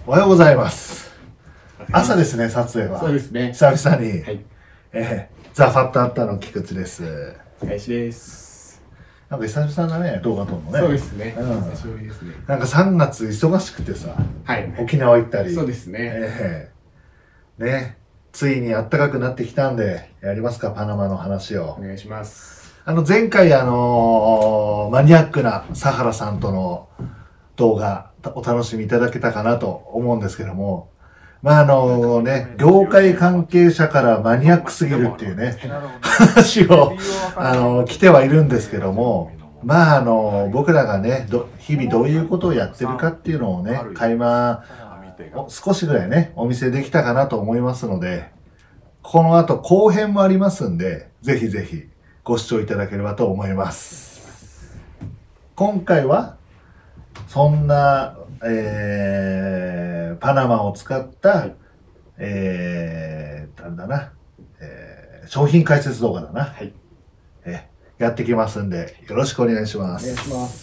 おはようございます。朝ですね、撮影は。 そうですね。 久々に。 はい。 ザ・ファットアッターの菊池です。 林です。 なんか久々だね、動画撮るのね。 そうですね。 久しぶりですね。 なんか3月忙しくてさ、 はい。 沖縄行ったり。 そうですね。 ね、ついに暖かくなってきたんで、やりますか、パナマの話を。 お願いします。 前回マニアックなサハラさんとの動画、お楽しみいただけたかなと思うんですけども、業界関係者からマニアックすぎるっていうね、話を、来てはいるんですけども、僕らがね、日々どういうことをやってるかっていうのをね、垣間、少しぐらいね、お見せできたかなと思いますので、この後後編もありますんで、ぜひぜひご視聴いただければと思います。今回は、そんな、パナマを使った、商品解説動画だな。 はい。 やってきますんで、よろしくお願いします。 お願いします。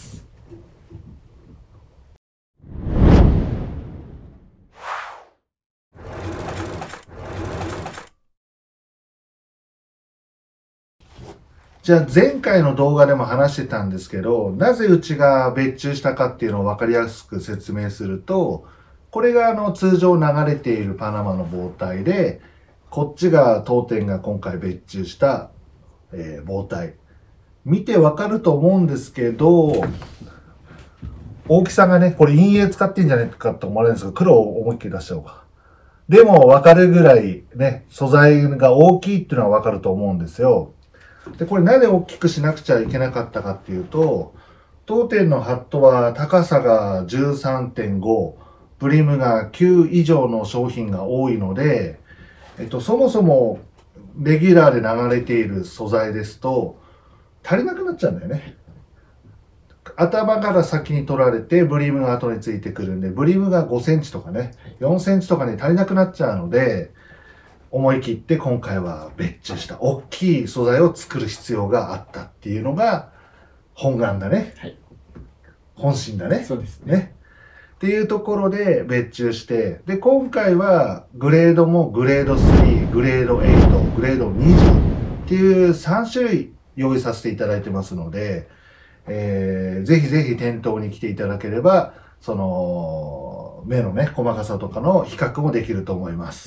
じゃあ前回の動画でも話してたんですけど、なぜうちが別注したかっていうのを分かりやすく説明すると、これが通常流れているパナマの包帯で、こっちが当店が今回別注した、包帯。見てわかると思うんですけど、大きさがね、これ陰影使ってんじゃないかと思われるんですけど、黒を思いっきり出しちゃおうか。でもわかるぐらいね、素材が大きいっていうのはわかると思うんですよ。で、これなぜ大きくしなくちゃいけなかったかっていうと、当店のハットは高さが 13.5、ブリムが9以上の商品が多いので、そもそもレギュラーで流れている素材ですと、足りなくなっちゃうんだよね。頭から先に取られて、ブリムが後についてくるんで、ブリムが5センチとかね、4センチとかに足りなくなっちゃうので、思い切って今回は別注した大きい素材を作る必要があったっていうのが本願だね。 はい。 本心だね。 そうですね。 っていうところで別注して、で、今回はグレードもグレード3、グレード8、グレード20っていう3種類用意させていただいてますので、ぜひぜひ店頭に来ていただければ、その、目のね、細かさとかの比較もできると思います。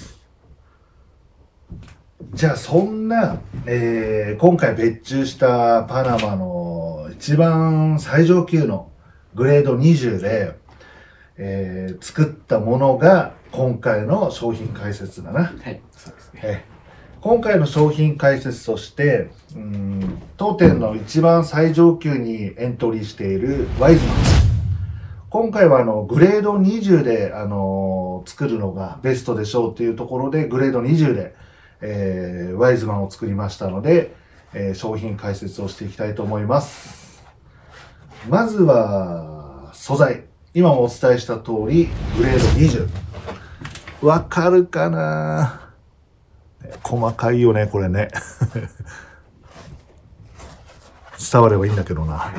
じゃあそんな、今回別注したパナマの一番最上級のグレード20で、作ったものが今回の商品解説だな。 はい、そうですね。 今回の商品解説として、当店の一番最上級にエントリーしているワイズマン。今回はグレード20で、作るのがベストでしょうっていうところで、グレード20で、ワイズマンを作りましたので、商品解説をしていきたいと思います。まずは、素材。今もお伝えした通り、グレード20。わかるかな？細かいよね、これね。伝わればいいんだけどな。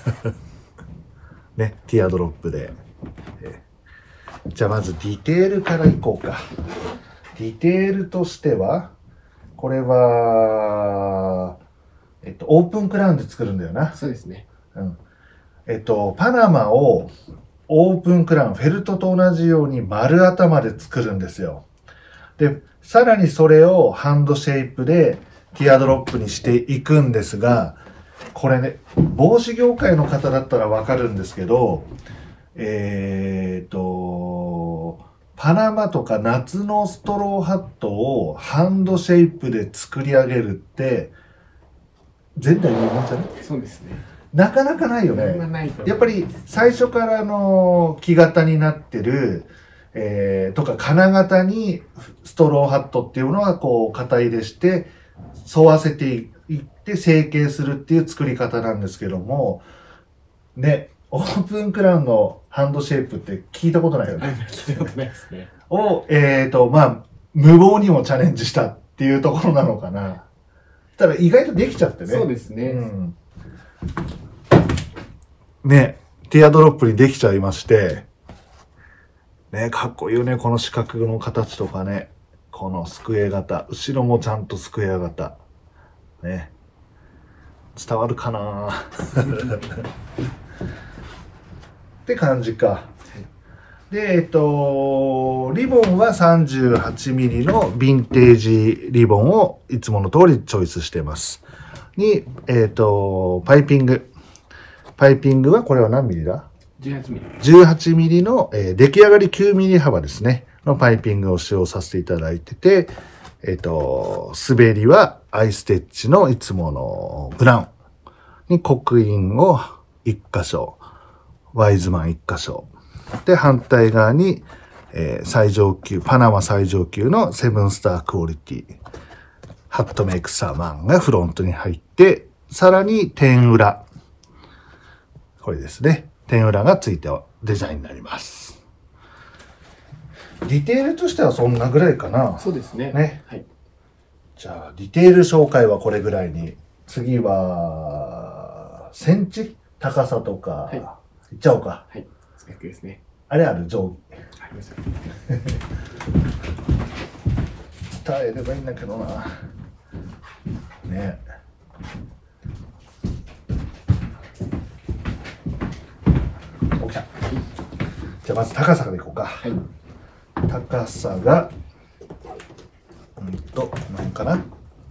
ね、ティアドロップで。じゃあまずディテールからいこうか。ディテールとしては、これは、オープンクラウンで作るんだよな。 そうですね。 パナマをオープンクラウン、フェルトと同じように丸頭で作るんですよ。で、さらにそれをハンドシェイプでティアドロップにしていくんですが、これね、帽子業界の方だったらわかるんですけど、パナマとか夏のストローハットをハンドシェイプで作り上げるって、前代未聞じゃね？ そうですね。 なかなかないよね。やっぱり最初から木型になってる、とか金型にストローハットっていうのはこう型入れして沿わせていって成形するっていう作り方なんですけども、ね、オープンクラウンのハンドシェイプって聞いたことないよね。 聞いたことないですね。 を、無謀にもチャレンジしたっていうところなのかな。ただ意外とできちゃってね。 そうですね。 ね、ティアドロップにできちゃいまして、 ね、かっこいいよね、この四角の形とかね。このスクエア型。後ろもちゃんとスクエア型。ね。伝わるかなって感じか。で、リボンは 38mm のヴィンテージリボンをいつもの通りチョイスしてます。に、パイピング。パイピングはこれは何ミリだ？ 18mm。 18mm の、出来上がり 9mm 幅ですね。のパイピングを使用させていただいてて、滑りはアイステッチのいつものブラウンに刻印を1箇所、ワイズマン1箇所。で、反対側に、最上級、パナマ最上級のセブンスタークオリティ、ハットメイクサーマンがフロントに入って、さらに天裏。これですね。天裏がついたデザインになります。ディテールとしてはそんなぐらいかな。 そうですね。 ね。 はい。 じゃあ、ディテール紹介はこれぐらいに。次は、センチ高さとか、はい、いっちゃおうか。 はい。スペックですね。 あれある定規。 ありますよ。 伝えればいいんだけどな。ね。お、来た。じゃあまず高さからいこうか。 はい。 高さが、何かな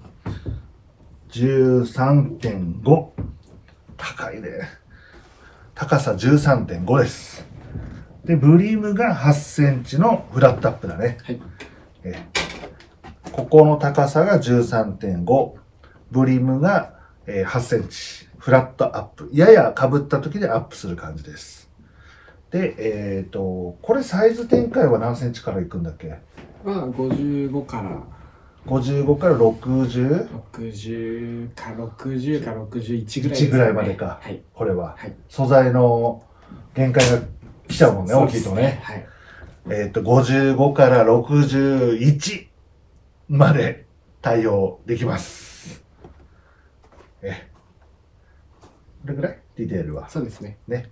13.5。高いね。高さ 13.5 です。で、ブリームが8センチのフラットアップだね。 はい。 ここの高さが 13.5。ブリームが8センチ。フラットアップ。やや被った時でアップする感じです。で、これサイズ展開は何センチからいくんだっけ？ は55から。 55から 60？ 60か60か61ぐらいですね。1ぐらいまでか。 はい。 これは。 はい。 素材の限界が来ちゃうもんね、大きいとね。 はい。 55から61まで対応できます。これぐらいディテールは。 そうですね。 ね。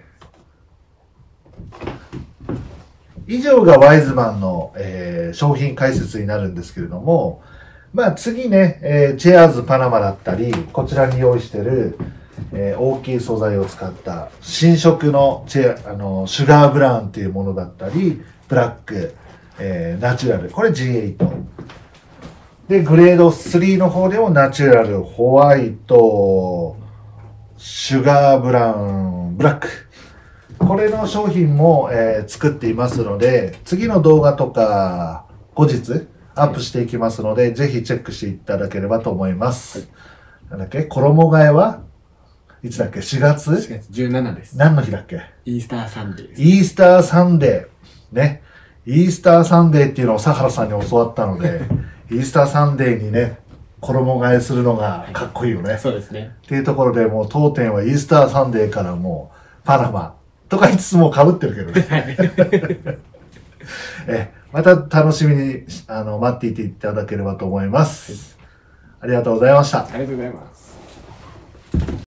以上がワイズマンの、商品解説になるんですけれども、まあ次ね、チェアーズパナマだったり、こちらに用意してる、大きい素材を使った新色のシュガーブラウンっていうものだったり、ブラック、ナチュラル、これ G8。で、グレード3の方でもナチュラル、ホワイト、シュガーブラウン、ブラック。これの商品も、作っていますので、次の動画とか後日アップしていきますので、ぜひチェックしていただければと思います。はい、なんだっけ？衣替えはいつだっけ？ 4 月？ 4月17です。 何の日だっけ？ イースターサンデーです。 イースターサンデー。ね。イースターサンデーっていうのを佐原さんに教わったので、イースターサンデーにね、衣替えするのがかっこいいよね。 はい、そうですね。 っていうところでもう当店はイースターサンデーからもうパナマとか言いつつも被ってるけどね。また楽しみに待っていていただければと思います。はい、ありがとうございました。 ありがとうございます。